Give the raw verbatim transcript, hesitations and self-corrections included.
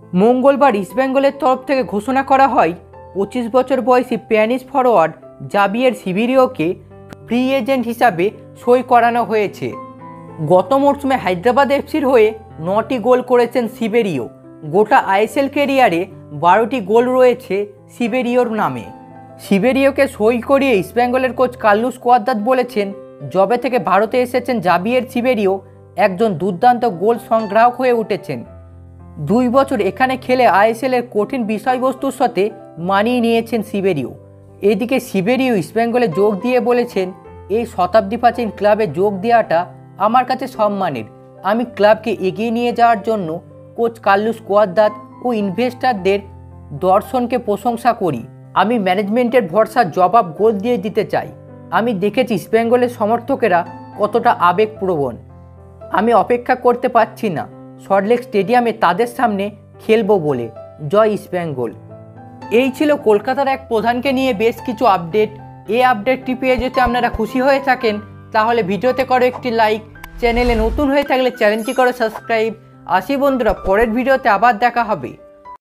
মঙ্গলবার ইস্টবেঙ্গলের তরফ থেকে ঘোষণা করা হয় পঁচিশ বছর বয়সী স্প্যানিশ ফরোয়ার্ড জাভিয়ের সিবেরিওকে ফ্রি এজেন্ট হিসাবে সই করানো হয়েছে। গত মরশুমে হায়দ্রাবাদ এফসির হয়ে নটি গোল করেছেন সিবেরিও। গোটা আইএসএল ক্যারিয়ারে বারোটি গোল রয়েছে সিবেরিওর নামে। সিবেরিওকে সই করিয়ে ইস্টবেঙ্গলের কোচ কার্লোস কোয়াদ্রাত বলেছেন, যবে থেকে ভারতে এসেছেন জাভিয়ের সিবেরিও একজন দুর্দান্ত গোল সংগ্রাহক হয়ে উঠেছেন। দুই বছর এখানে খেলে আইএসএলের কঠিন বিষয়বস্তুর সাথে মানিয়ে নিয়েছেন সিবেরিও। এদিকে সিবেরিও ইস্টবেঙ্গলে যোগ দিয়ে বলেছেন, এই শতাব্দী প্রাচীন ক্লাবে যোগ দেওয়াটা আমার কাছে সম্মানের। আমি ক্লাবকে এগিয়ে নিয়ে যাওয়ার জন্য কোচ কার্লোস কোয়াদ্রাত ও ইনভেস্টরদের দর্শনকে প্রশংসা করি। আমি ম্যানেজমেন্টের ভরসার জবাব গোল দিয়ে দিতে চাই। আমি দেখেছি ইস্টবেঙ্গলের সমর্থকেরা কতটা আবেগপ্রবণ। আমি অপেক্ষা করতে পারছি না সল্টলেক স্টেডিয়ামে তাদের সামনে খেলবো বলে। জয় ইস্টবেঙ্গল। এই ছিল কলকাতার এক প্রধানকে নিয়ে বেশ কিছু আপডেট। এই আপডেটটি পেয়ে যদি আপনারা খুশি হয়ে থাকেন তাহলে ভিডিওতে করো একটি লাইক, চ্যানেলে নতুন হয়ে থাকলে চ্যানেলটি করো সাবস্ক্রাইব। আসি বন্ধুরা, পরের ভিডিওতে আবার দেখা হবে।